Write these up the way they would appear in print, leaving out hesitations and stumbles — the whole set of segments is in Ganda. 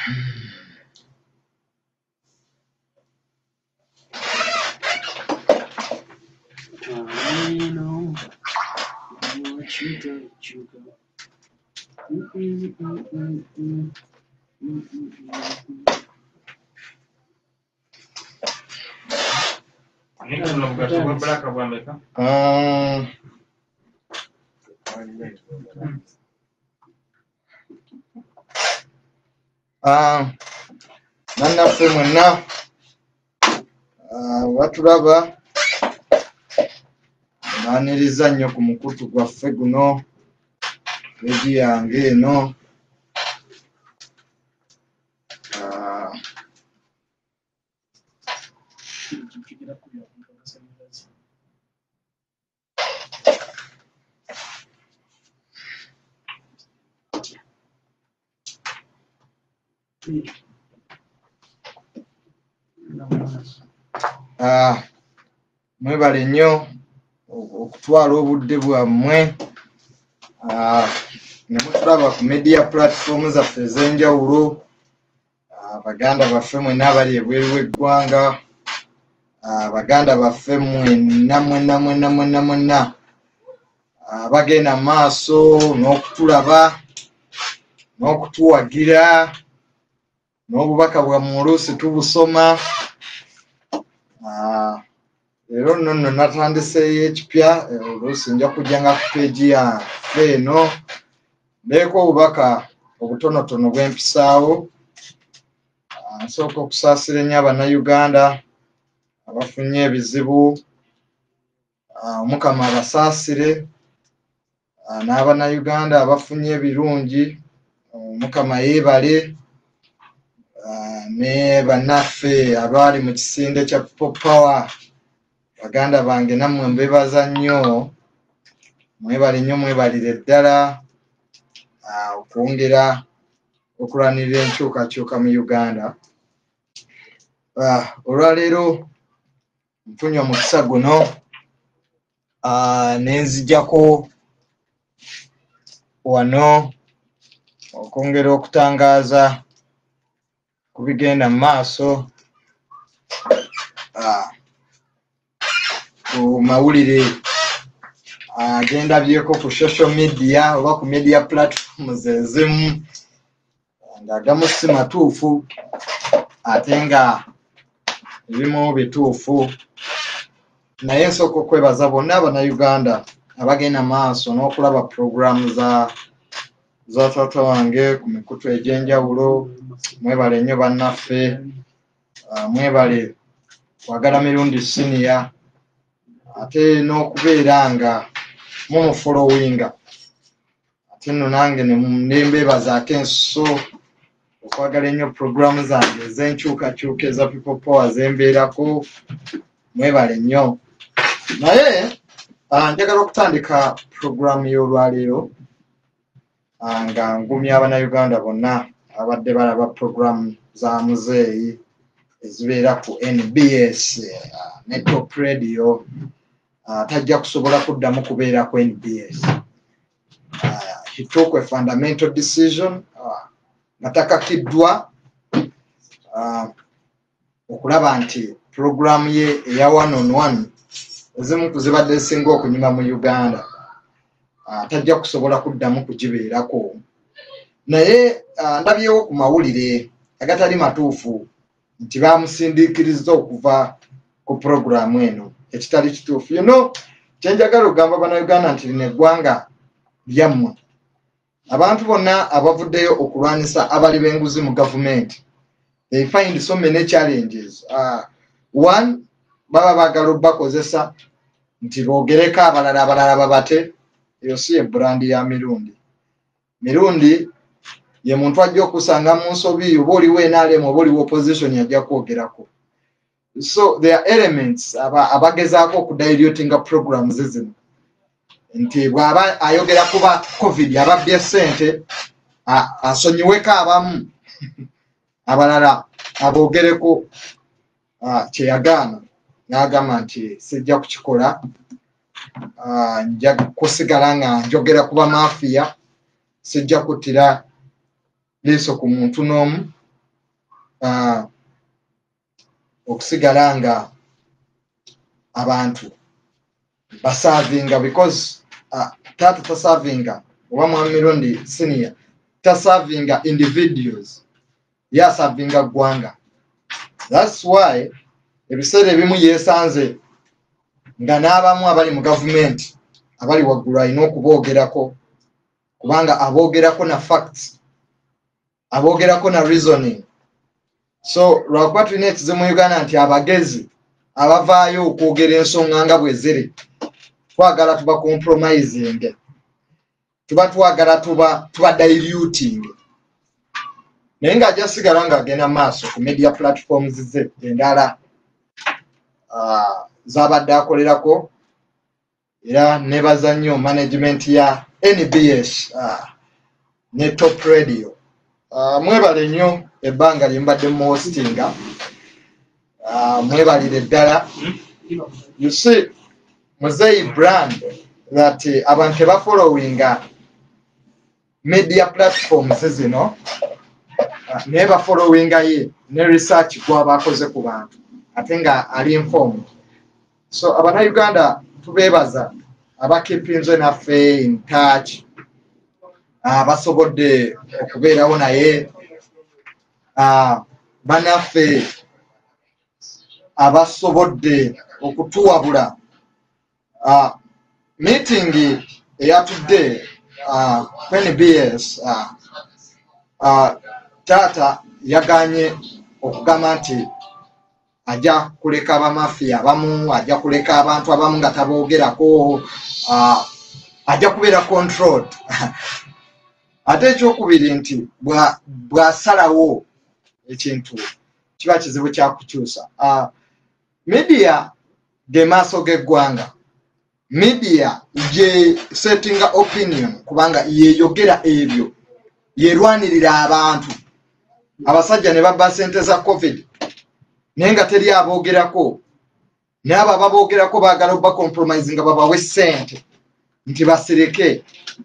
Nannaffe mwenna batulaba baaniriza nnyo ku mukutu gwaffe guno peegi yange eno mwebale nnyo okutwala obudde bwammwe ne mutulaba ku media platform zaffe ez'enjawulo baganda baffe mwenna abali ebweru w'eggwanga baganda baffe mwenna bagenda maaso n'okutulaba n'okutuwagira n'obubaka bwammwe oluusi tubusoma. Leero nno natandiseeyo ekipya oluusi nja kujjanga ku peegi yaffe eno mbeeko obubaka obutonotono bw'empisaawo. Nsooka okusaasira ennyo Abannayuganda abafunye ebizibu, Omukama abasaasire, n'Abannayuganda abafunye ebirungi, Omukama yeebale, ne bannaffe abaali mu kisinde kya People Power. Baganda bange nammwe mbebaza nnyo, mwebale nnyo, mwebalire ddala okwongera okulwanirira enkyukakyuka mu Uganda. Olwaleero nfunye omukisa guno nenzijjako wano okwongera okutangaaza ku bigenda mu maaso ku mawulire agendabyeko ku social media oba ku media platforms ezimu ng'agamu si matuufu ate nga ebimu bituufu. Naye nsooka okwebaza bonna Abannayuganda abagenda maaso n'okulaba programu za taata wange ku mikutu egy'enjawulo. Mwebale nnyo bannaffe, mwebale kwagala mirundi siniya, ate n'okubeera nga mumufolowinga. Ate nno nange ne mbeebazaako ensuso okwagala ennyo programu zange ez'enkyukakyuka eza People Power zembeerako. Mwebale nnyo. Naye njagala okutandika programu y'olwaleero nga ngumya Abannayuganda bonna abadde balaba programu za muzeeyi ezibeera ku NBS ne Top Radio. Tajja kusobola kuddamu kubeera ku NBS. He took a fundamental decision nga takakiddwa okulaba nti programu ye eya 1-on-1 ezimu ku zibadde zisinga okunyuma mu Uganda tajja kusobola kuddamu kugibeerako. Naye ndabyewo ku mawulire agatali matuufu nti baamusindiikiriza okuva ku programu eno, ekitali kituufu. Kyenjagala okugamba Abannayuganda nti lino eggwanga lyammwe. Abantu bonna abavuddeyo okulwanyisa abali b'enguzi mu gavumenti, they find so many challenges. One, baba baagala obbakozesa nti boogereko abalala babate. Eyo si ye brandi ya Mirundi. Mirundi ye muntu ajja okusanga mu nsobi oba oliwo NRM oba oliwo opposition yajja kwogerako. So there are elements abagezaako okudilutinga programs zino. Nti bw'aba ayogera kuba COVID ababbye ssente asonyiweko abamu abalala aboogereko kyeyagaana n'agamba nti sijja kukikola, nja kusigala nga njogera kuba mafiya, sijja kuttira liiso ku muntu n'omu, okusigala nga abantu basavinga because tata tasavinga oba Mwami Mirundi senior tasavinga individuals yasavinga ggwanga. That's why ebiseera ebimu yesanze nga n'abamu abali mu gavumenti abali waggulu alina okuboogerako kubanga aboogerako na facts, aboogerako na reasoning. So lwakuba tulina ekizibu mu Uganda nti abagezi abavaayo okwogera ensonga nga bwe ziri twagala tuba compromising, tuba twagala tuba diluting. Naye ng'ajja sigala ng'agenda maaso ku media platforms ze endala z'abadde akolerako, era nebaza nnyo management ya NBS ne Top Radio. Mwebale nnyo ebbanga lye mbadde mu hostinga, mwebalire ddala. You see Muzeyi brand that abantu bafollowinga media platforms zino naye bafollowinga ye ne research gw'aba akoze ku bantu ate nga ali informed. So Abannayuganda tubeebaza abakeepinze naffe in touch, basobodde okubeerawo naye, banaffe abasobodde okutuwabula. Meeting eyatudde NBS, taata yaganye okugamba nti ajja kuleka abamafiya abamu, ajja kuleka abantu abamu nga taboogerako, ajja kubeera controlled. Ate ekyokubiri nti bw'asalawo ekintu kiba kizibu kya kukyusa. Media ge maaso g'eggwanga, media ye settinga opinion kubanga yeyogera ebyo, yerwanirira abantu. Abasajja ne babba sente za COVID naye nga teri aboogerako, naye abo ababoogerako baagala obba compromise nga babawe ssente nti basereke.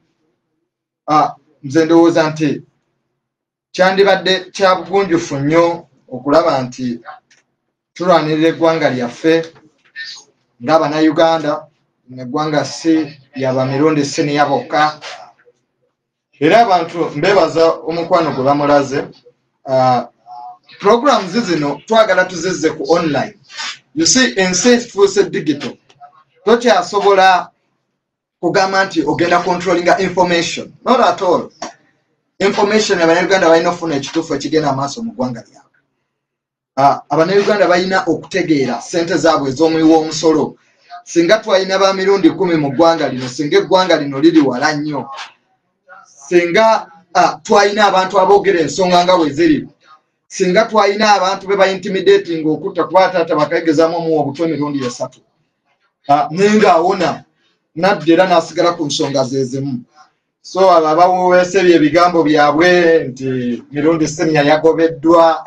Nze ndowooza nti kyandibadde kya bugunjufu nnyo okulaba nti tulwanirira eggwanga lyaffe ng'Abannayuganda, eggwanga si yaba Mirundi senior bokka. Era abantu mbebaza omukwano gwe bamulaze. Programs zino twagala tuzizze ku online. You see, ensi efuuse digital, tokyasobola kugamba nti ogenda controllinga information. Not at all. Information Abannayuganda balina ofuna ekituufu ekigenda amaaso mu ggwanga lyabwe. Abannayuganda balina okutegeera ssente zaabwe ez'omuwi w'omusolo. Singa twalina ba Mirundi 10 mu ggwanga lino, singa eggwanga lino liri wala nnyo, singa twalina abantu aboogera ensonga nga bwe ziri, singa twalina abantu be ba-intimidating okutta kuba taata bakayegezaamu omuwa obutwe emirundi 3, naye ng'awona nadda era n'asigala ku nsonga ze zimu. So abo abaweesebya ebigambo byabwe nti Mirundi senior yagobeddwa,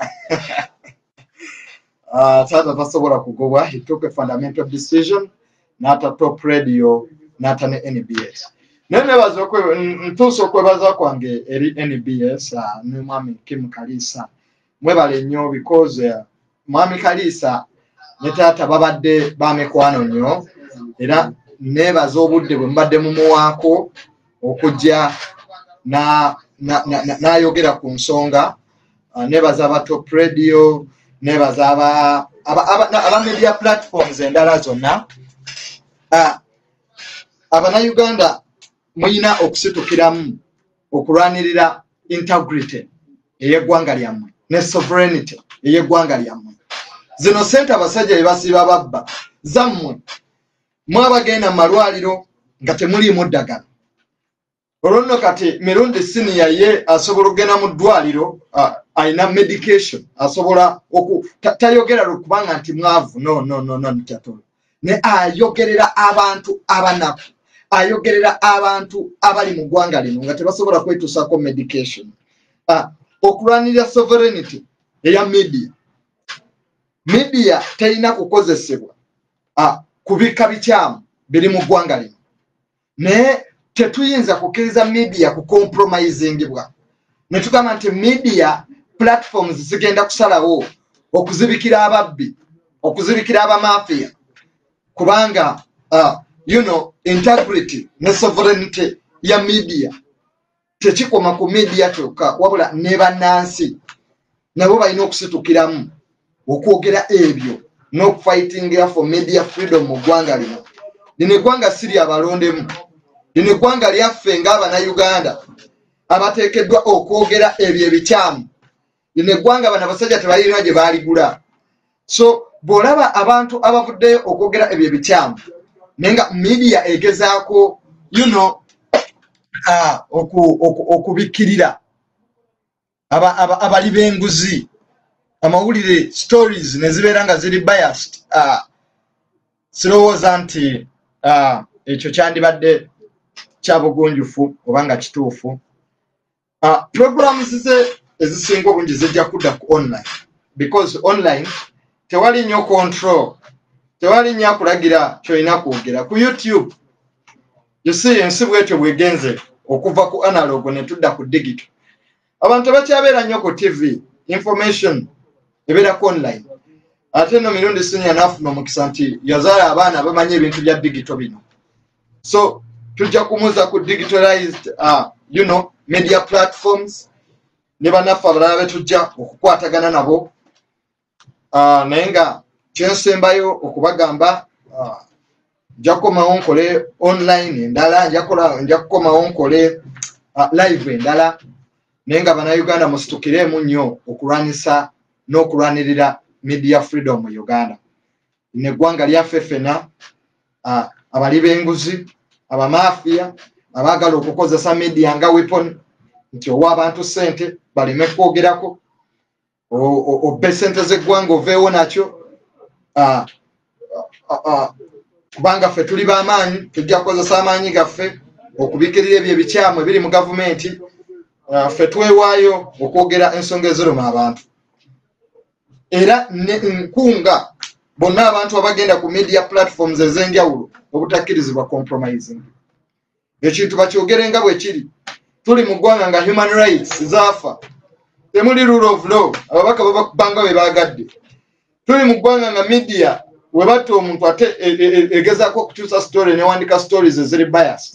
taata tasobola kugobwa. He took a fundamental decision, n'ata Top Radio, n'ata ne NBS. Naye nebaza ntuusa okwebaza kwange eri NBS ne Mwami Kim Kaliisa. Mwebale nnyo because Mwami Kaliisa ne taata babadde bamikwano nnyo, era nebaza obudde bwe mbadde mumuwaako okujja n'ayogera ku nsonga. Nebaza aba Top Radio, nebaza aba media platforms endala zonna. Abannayuganda muyina okusitukiramu okulwanirira integrity ey'eggwanga lyammwe ne sovereignty ey'eggwanga lyammwe. Zino ssente abasajja bye basiba babba zammwe, mwabagenda mu malwaliro nga temuliimu ddagala. Olwo nno kati Mirundi senior ye asobola okugenda mu ddwaliro, alina medication, asobola tayogera lwekubanga nti mwavu, no ntatolo, ne ayogerera abantu abanaku, ayogerera abantu abali mu ggwanga lino nga tebasobola kwetuusako medication. Okulwanirira sovereignty eya media terina kukozesebwa ku bika bikyamu biri mu ggwanga lino, naye tetuyinza kukkiriza media ku compromisingibwa ne tugamba nti media platforms zigenda kusalawo okuzibikira ababbi okuzibikira abamafia kubanga integrity ne sovereignty ya media tekikoma ku media kyokka wabula ne bannansi nabo balina okusitukiramu okwogera ebyo n'okufightingira for media freedom mu ggwanga lino. Lino eggwanga siri abalondemu, lino eggwanga lyaffe ng'Abannayuganda abateekeddwa okwogera ebyo ebikyamu. Lino eggwanga bano abasajja tebalina gye baaligula. So bw'olaba abantu abavuddeyo okwogera ebyo ebikyamu naye nga media egezaako okubikkirira abali b'enguzi, amawulire stories ne zibeera nga ziri biased, sirowooza nti ekyo kyandibadde kya bugunjufu oba nga kituufu. Programs ze ezisinga obungi zijja kudda ku online because online tewali nnyo control, tewali nnyo akulagira kyolina kwogera. Ku YouTube you see ensi bwetyo bwegenze okuva ku analog ne tudda ku digital. Abantu bakyabeera nnyo ku TV, information ebeera ku online. Ate no mirundi sinya nafuna omukisa nti yazaala abaana bamanyi ebintu bya digital bino. So tujja kumuza ku digitalized media platforms ne bannaffe abalala betujja okukwatagana nabo. Naye nga kyensembayo okubagamba nja kukomawo nkole online endala, nja kukomawo nkole live endala, naye nga Bannayuganda musitukiremu nnyo okulwanyisa n'okulwanirira media freedom mu Uganda. Lino eggwanga lyaffe ffena, abali b'enguzi, abamafia abaagala okukozesa media nga weapon nti owa abantu ssente baleme kwogerako, obbe ssente z'eggwanga oveewo nakyo. Kubanga ffe tuli b'amaanyi, tujja kukozesa amaanyi gaffe okubikirira ebyo ebikyamu ebiri mu gavumenti. Ffe twewaayo okwogera ensonga eziruma abantu. Era nkunga bonna abantu abagenda ku media platforms ez'enjawulo obutakkirizibwa compromising. Ekintu bakyogere nga bwe kiri. Tuli mu ggwanga nga human rights zaafa, temuli rule of law, ababaka babakubanga be baagadde. Tuli mu ggwanga nga media we batta omuntu ate egezaako okukyusa story newandika stories eziri bias.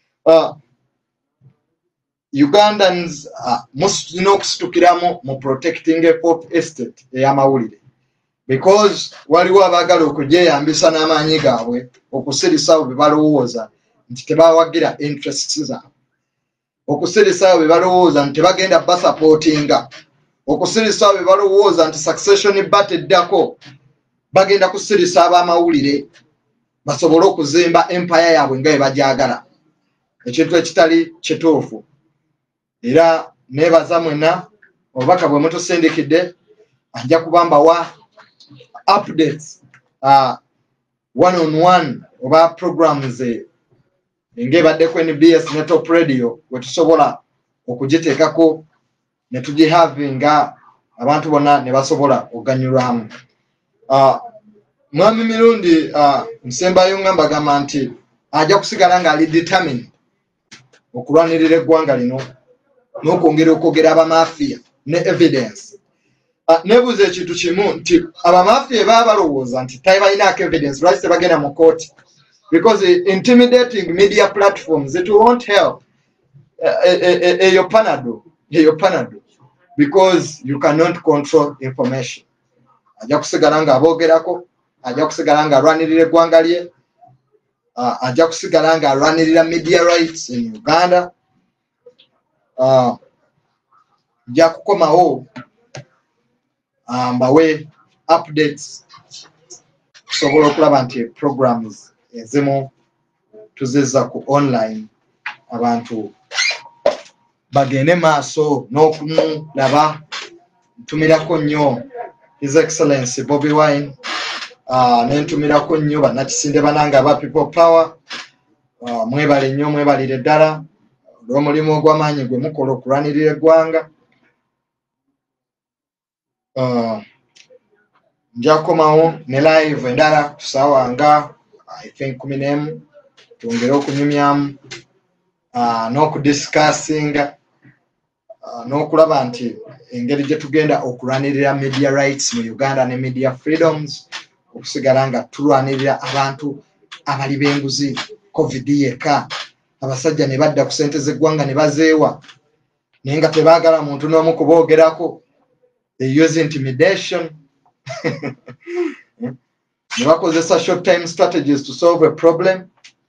Ugandans tulina okusitukiramu mu protecting a pop estate ey'amawulire because waliwo abaagala okugyeyambisa n'amaanyi gaabwe okusirisa abo be balowooza nti tebawagira interests zaabwe, okusirisa abo be balowooza nti tebagenda basupportinga, okusirisa abo be balowooza nti succession bateddako bagenda kusirisa ab'amawulire basobole okuzimba empire yaabwe nga bwe bagyagala, ekintu ekitali kituufu. Era nebaza mwena obubaka bwe mutusindikidde, ajja kubambawa updates one on one oba programs ng'ebadde ku NBS ne Top Radio we tusobola okugiteekako ne tugihavinga abantu bonna ne basobola okuganyulwamu. Mwami mirundi nsembayo ngamba gamba nti ajja kusigala ng'ali determined okulwanirira eggwanga lino n'okwongera okwogera abamafia ne evidence. Nebuuza ekintu kimu nti abamafia baba balowooza nti tebalinaako evidence lwaki tebagenda mu kooti, because intimidating media platforms it won't help eyo panado because you cannot control information. Ajja kusigala nga aboogerako, ajja kusigala nga alwanirira eggwanga lye, ajja kusigala nga alwanirira media rights in Uganda. Nja kukomawo mbawe updates kusobola okulaba nti programs ezimu tuzizza ku online, abantu bagende maaso n'okumulaba. Ntumirako nnyo His Excellency Bobi Wine, nentumirako nnyo bannakisinde bananga aba People Power. Mwebale nnyo, mwebalire ddala olw'omulimu ogw'amaanyi gwe mukola okulwanirira eggwanga. Nja kukomawo ne live endala tusaawa nga I think 11 twongere okunyumyamu n'okudiscussinga n'okulaba nti engeri gye tugenda okulwanirira media rights mu Uganda ne media freedoms, okusigala nga tulwanirira abantu abali b'enguzi covid yekka, abasajja ne badda ku ssente z'eggwanga ne bazeewa naye nga tebaagala muntu n'omu kuboogerako. They use intimidation. Ne bakozesa short time strategies to solve a problem.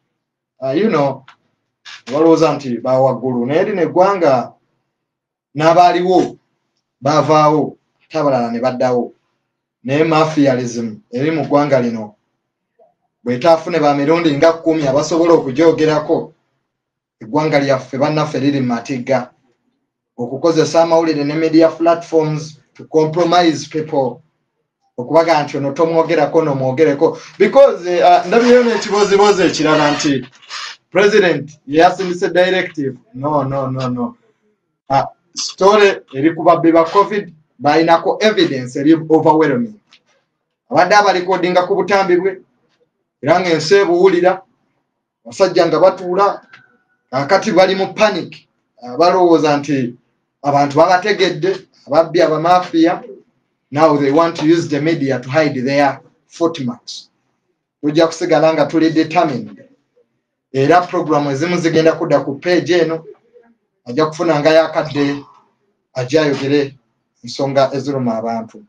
Walowooza nti bawaggulu naye lino eggwanga n'abaaliwo baavaawo ate abalala ne baddawo. Naye mafialism eri mu ggwanga lino bw'etaafune ba mirundi nga 10 abasobola okugyogerako, eggwanga lyaffe bannaffe liri mu matigga. Okukozesa amawulire ne media platforms to compromise people, okubaga nti ono tomwogerako nomwogereko, because ndabyeyo n'ekibozibozi ekirala nti president yasindise directive. No. Story eri ku babbi ba covid balinako evidence eri overwhelming. Abadde abalikodinga ku butambi bwe era ng'ensi ebuwulira, basajja nga batuula kakati bali mu panic, balowooza nti abantu babategedde, ababbi abamafia. Now they want to use the media to hide their footmarks. Tujja kusigala nga tuli determined. Era program ezimu zigenda kudda ku page eno, ajja kufuna nga yakadde ajja ayogere ensonga eziruma abantu.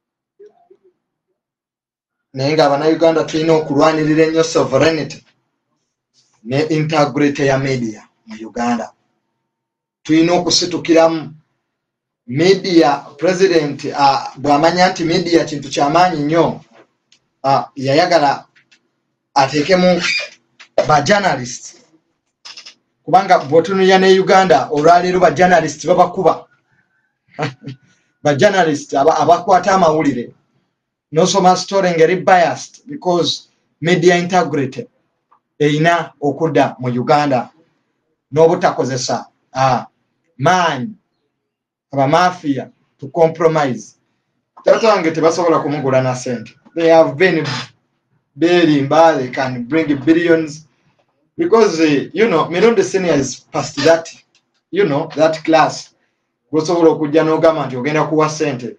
Naye nga Abannayuganda tulina okulwanirira ennyo sovereignty ne integrity ya media mu Uganda. Tulina okusitukiramu media. President bw'amanya nti media kintu kyamaanyi nnyo, yayagala ateekemu ba journalist, kubanga bw'otunuulira ne Uganda olwaleero ba journalist babakuba. Ba journalist abakwata amawulire n'osoma story ngeri biased, because media integrity erina okudda mu Uganda n'obutakozesa maanyi abamafia to compromise. Taata wange tebasobola kumugula na sente. They have been very bad. They can bring billions because Mirundi Senior is past that, that class. Gosobola okujja n'ogamba nti ogenda kuwa sente.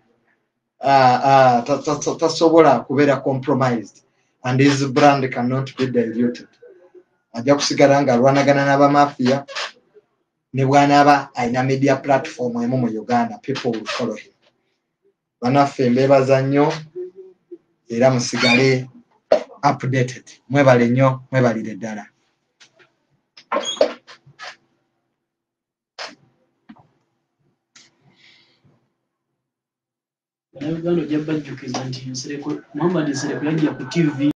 Tasobola kubeera compromised, and his brand cannot be diluted. Ajja kusigala nga alwanagana n'abamafia. Ne bw'anaaba alina media platform emu mu Uganda, people will follow him. Bannaffe mbeebaza nnyo era musigale updated. Mwebale nnyo, mwebalire ddala. Bannayuganda ojja bajjukiza nti Muhammad Nsereko yajja ku TV